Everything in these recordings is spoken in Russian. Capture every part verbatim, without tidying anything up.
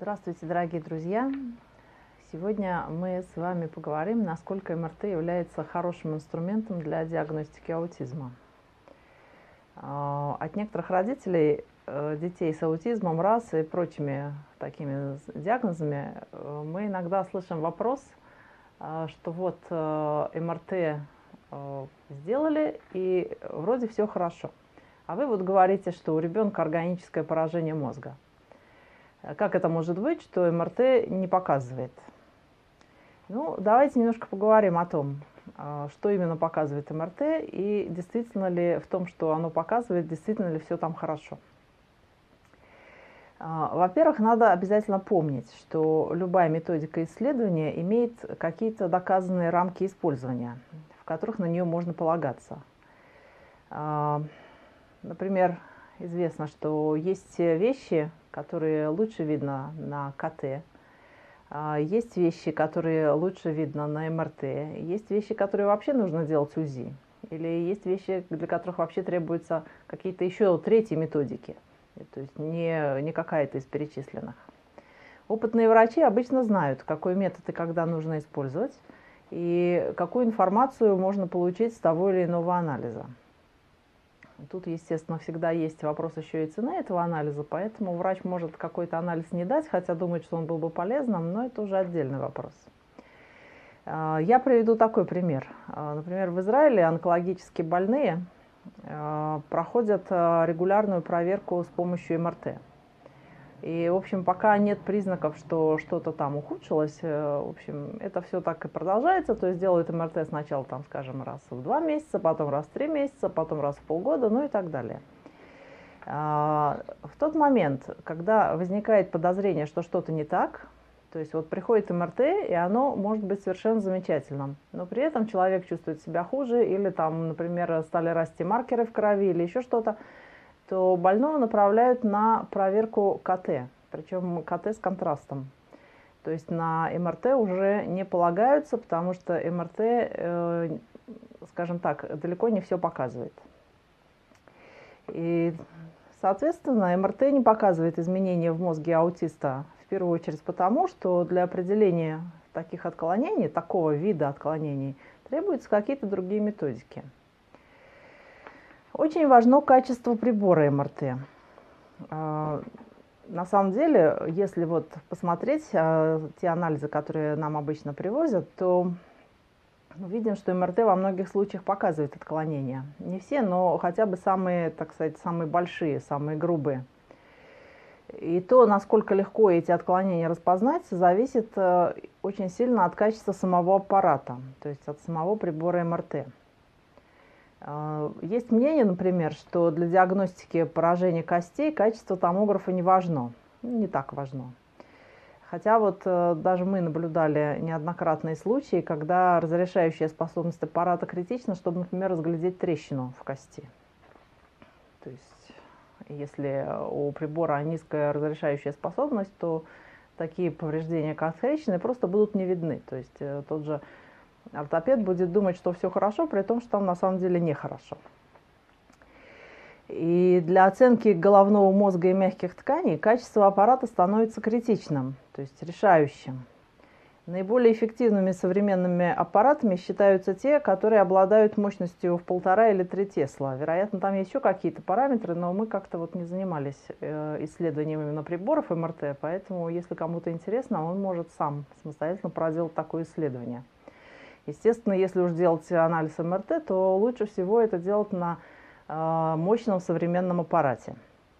Здравствуйте, дорогие друзья! Сегодня мы с вами поговорим, насколько эм эр тэ является хорошим инструментом для диагностики аутизма. От некоторых родителей детей с аутизмом, РАС и прочими такими диагнозами мы иногда слышим вопрос, что вот эм эр тэ сделали и вроде все хорошо, а вы вот говорите, что у ребенка органическое поражение мозга. Как это может быть, что эм эр тэ не показывает? Ну, давайте немножко поговорим о том, что именно показывает эм эр тэ, и действительно ли в том, что оно показывает, действительно ли все там хорошо. Во-первых, надо обязательно помнить, что любая методика исследования имеет какие-то доказанные рамки использования, в которых на нее можно полагаться. Например, известно, что есть вещи, которые лучше видно на ка тэ, есть вещи, которые лучше видно на эм эр тэ, есть вещи, которые вообще нужно делать УЗИ, или есть вещи, для которых вообще требуются какие-то еще третьи методики, то есть не, не какая-то из перечисленных. Опытные врачи обычно знают, какой метод и когда нужно использовать, и какую информацию можно получить с того или иного анализа. Тут, естественно, всегда есть вопрос еще и цены этого анализа, поэтому врач может какой-то анализ не дать, хотя думает, что он был бы полезным, но это уже отдельный вопрос. Я приведу такой пример. Например, в Израиле онкологически больные проходят регулярную проверку с помощью эм эр тэ. И, в общем, пока нет признаков, что что-то там ухудшилось, в общем, это все так и продолжается. То есть делают эм эр тэ сначала, там, скажем, раз в два месяца, потом раз в три месяца, потом раз в полгода, ну и так далее. В тот момент, когда возникает подозрение, что что-то не так, то есть вот приходит эм эр тэ, и оно может быть совершенно замечательным, но при этом человек чувствует себя хуже, или там, например, стали расти маркеры в крови, или еще что-то, то больного направляют на проверку ка тэ, причем ка тэ с контрастом. То есть на эм эр тэ уже не полагаются, потому что эм эр тэ, э, скажем так, далеко не все показывает. И, соответственно, эм эр тэ не показывает изменения в мозге аутиста, в первую очередь потому, что для определения таких отклонений, такого вида отклонений, требуются какие-то другие методики. Очень важно качество прибора эм эр тэ. На самом деле, если вот посмотреть те анализы, которые нам обычно привозят, то видим, что эм эр тэ во многих случаях показывает отклонения. Не все, но хотя бы самые, так сказать, самые большие, самые грубые. И то, насколько легко эти отклонения распознать, зависит очень сильно от качества самого аппарата, то есть от самого прибора эм эр тэ. Есть мнение, например, что для диагностики поражения костей качество томографа не важно, не так важно. Хотя вот даже мы наблюдали неоднократные случаи, когда разрешающая способность аппарата критична, чтобы, например, разглядеть трещину в кости. То есть, если у прибора низкая разрешающая способность, то такие повреждения, как трещины, просто будут не видны. То есть тот же ортопед будет думать, что все хорошо, при том, что там на самом деле нехорошо. И для оценки головного мозга и мягких тканей качество аппарата становится критичным, то есть решающим. Наиболее эффективными современными аппаратами считаются те, которые обладают мощностью в полтора или три тесла. Вероятно, там есть еще какие-то параметры, но мы как-то вот не занимались исследованием именно приборов эм эр тэ, поэтому, если кому-то интересно, он может сам самостоятельно проделать такое исследование. Естественно, если уж делать анализ эм эр тэ, то лучше всего это делать на э, мощном современном аппарате.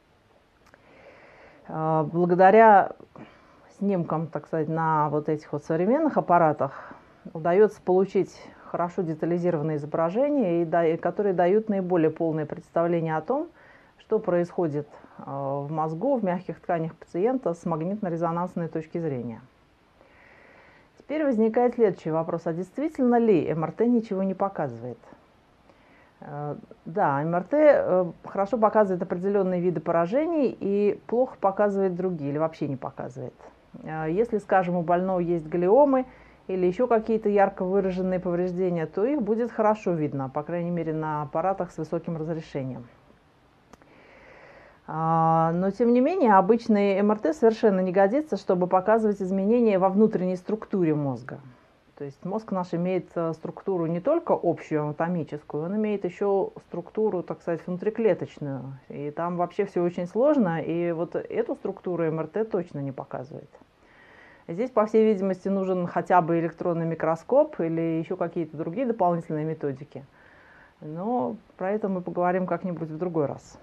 Э, благодаря снимкам, так сказать, на вот этих вот современных аппаратах удается получить хорошо детализированные изображения, и да, и которые дают наиболее полное представление о том, что происходит э, в мозгу, в мягких тканях пациента с магнитно-резонансной точки зрения. Теперь возникает следующий вопрос: а действительно ли эм эр тэ ничего не показывает? Да, эм эр тэ хорошо показывает определенные виды поражений и плохо показывает другие, или вообще не показывает. Если, скажем, у больного есть глиомы или еще какие-то ярко выраженные повреждения, то их будет хорошо видно, по крайней мере, на аппаратах с высоким разрешением. Но, тем не менее, обычный эм эр тэ совершенно не годится, чтобы показывать изменения во внутренней структуре мозга. То есть мозг наш имеет структуру не только общую анатомическую, он имеет еще структуру, так сказать, внутриклеточную. И там вообще все очень сложно, и вот эту структуру эм эр тэ точно не показывает. Здесь, по всей видимости, нужен хотя бы электронный микроскоп или еще какие-то другие дополнительные методики. Но про это мы поговорим как-нибудь в другой раз.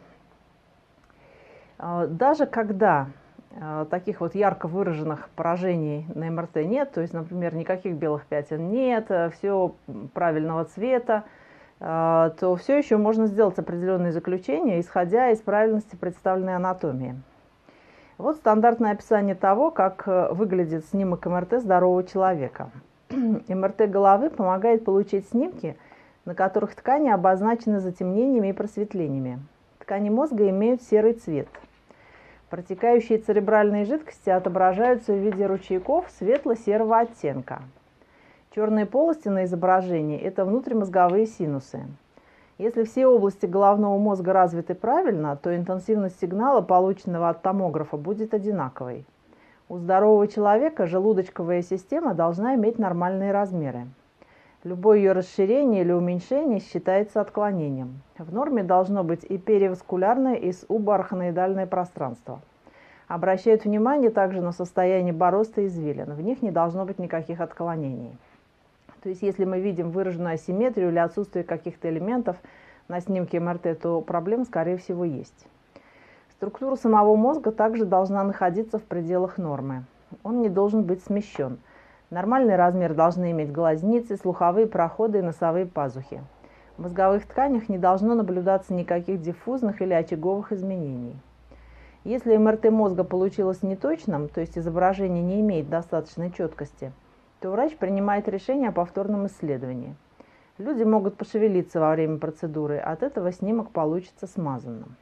Даже когда таких вот ярко выраженных поражений на эм эр тэ нет, то есть, например, никаких белых пятен нет, все правильного цвета, то все еще можно сделать определенные заключения, исходя из правильности представленной анатомии. Вот стандартное описание того, как выглядит снимок эм эр тэ здорового человека. эм эр тэ головы помогает получить снимки, на которых ткани обозначены затемнениями и просветлениями. Ткани мозга имеют серый цвет. Протекающие церебральные жидкости отображаются в виде ручейков светло-серого оттенка. Черные полости на изображении – это внутримозговые синусы. Если все области головного мозга развиты правильно, то интенсивность сигнала, полученного от томографа, будет одинаковой. У здорового человека желудочковая система должна иметь нормальные размеры. Любое ее расширение или уменьшение считается отклонением. В норме должно быть и периваскулярное, и субарахноидальное пространство. Обращают внимание также на состояние борозды и извилин. В них не должно быть никаких отклонений. То есть, если мы видим выраженную асимметрию или отсутствие каких-то элементов на снимке эм эр тэ, то проблема, скорее всего, есть. Структура самого мозга также должна находиться в пределах нормы. Он не должен быть смещен. Нормальный размер должны иметь глазницы, слуховые проходы и носовые пазухи. В мозговых тканях не должно наблюдаться никаких диффузных или очаговых изменений. Если эм эр тэ мозга получилось неточным, то есть изображение не имеет достаточной четкости, то врач принимает решение о повторном исследовании. Люди могут пошевелиться во время процедуры, от этого снимок получится смазанным.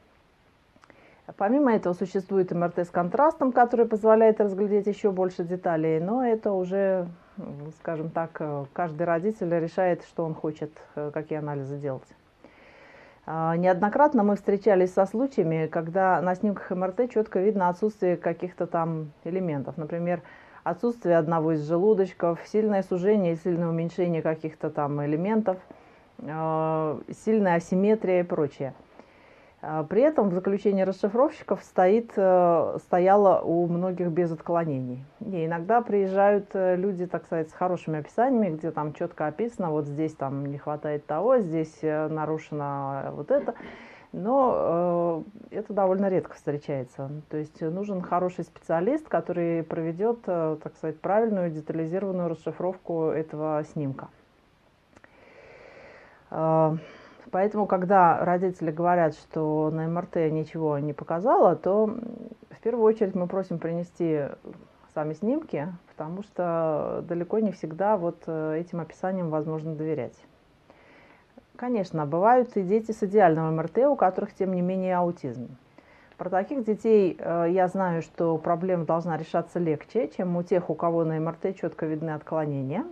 Помимо этого существует эм эр тэ с контрастом, который позволяет разглядеть еще больше деталей, но это уже, скажем так, каждый родитель решает, что он хочет, какие анализы делать. Неоднократно мы встречались со случаями, когда на снимках эм эр тэ четко видно отсутствие каких-то там элементов, например, отсутствие одного из желудочков, сильное сужение и сильное уменьшение каких-то там элементов, сильная асимметрия и прочее. При этом в заключении расшифровщиков стоит, стояло у многих без отклонений. И иногда приезжают люди, так сказать, с хорошими описаниями, где там четко описано, вот здесь там не хватает того, здесь нарушено вот это. Но э, это довольно редко встречается. То есть нужен хороший специалист, который проведет, так сказать, правильную детализированную расшифровку этого снимка. Поэтому, когда родители говорят, что на эм эр тэ ничего не показало, то в первую очередь мы просим принести сами снимки, потому что далеко не всегда вот этим описаниям возможно доверять. Конечно, бывают и дети с идеальным эм эр тэ, у которых, тем не менее, аутизм. Про таких детей э, я знаю, что проблема должна решаться легче, чем у тех, у кого на эм эр тэ четко видны отклонения.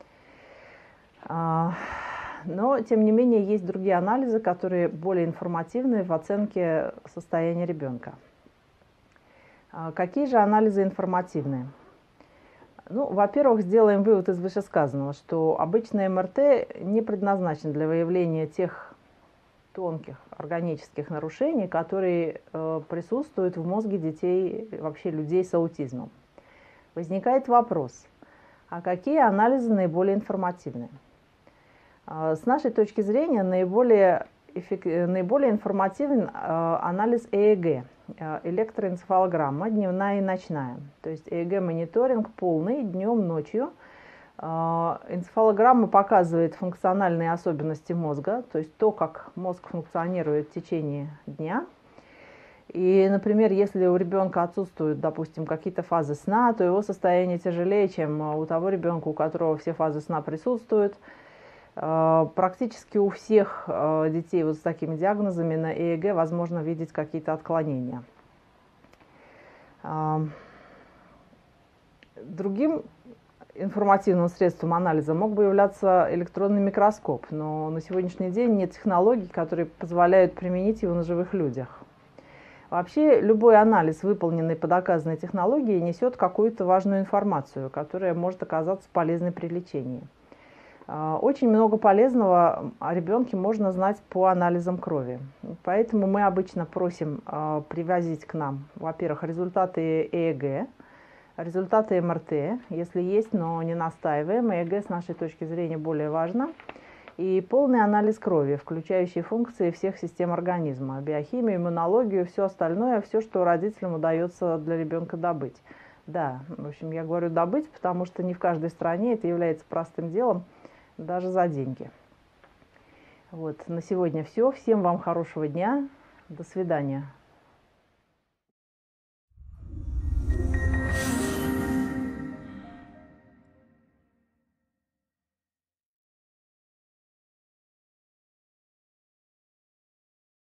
А, но, тем не менее, есть другие анализы, которые более информативны в оценке состояния ребенка. А какие же анализы информативные? Ну, во-первых, сделаем вывод из вышесказанного, что обычный эм эр тэ не предназначен для выявления тех тонких органических нарушений, которые э, присутствуют в мозге детей, вообще людей с аутизмом. Возникает вопрос, а какие анализы наиболее информативны? Э, с нашей точки зрения наиболее, эффект, наиболее информативен э, анализ э э гэ. Электроэнцефалограмма, дневная и ночная. То есть э э гэ-мониторинг полный, днем, ночью. Энцефалограмма показывает функциональные особенности мозга, то есть то, как мозг функционирует в течение дня. И, например, если у ребенка отсутствуют, допустим, какие-то фазы сна, то его состояние тяжелее, чем у того ребенка, у которого все фазы сна присутствуют. Практически у всех детей вот с такими диагнозами на э э гэ возможно видеть какие-то отклонения. Другим информативным средством анализа мог бы являться электронный микроскоп, но на сегодняшний день нет технологий, которые позволяют применить его на живых людях. Вообще, любой анализ, выполненный по доказанной технологии, несет какую-то важную информацию, которая может оказаться полезной при лечении. Очень много полезного о ребенке можно знать по анализам крови. Поэтому мы обычно просим привозить к нам, во-первых, результаты ЭЭГ, результаты МРТ, если есть, но не настаиваем. ЭЭГ с нашей точки зрения более важно. И полный анализ крови, включающий функции всех систем организма, биохимию, иммунологию, все остальное, все, что родителям удается для ребенка добыть. Да, в общем, я говорю добыть, потому что не в каждой стране это является простым делом, даже за деньги. Вот, на сегодня все. Всем вам хорошего дня. До свидания.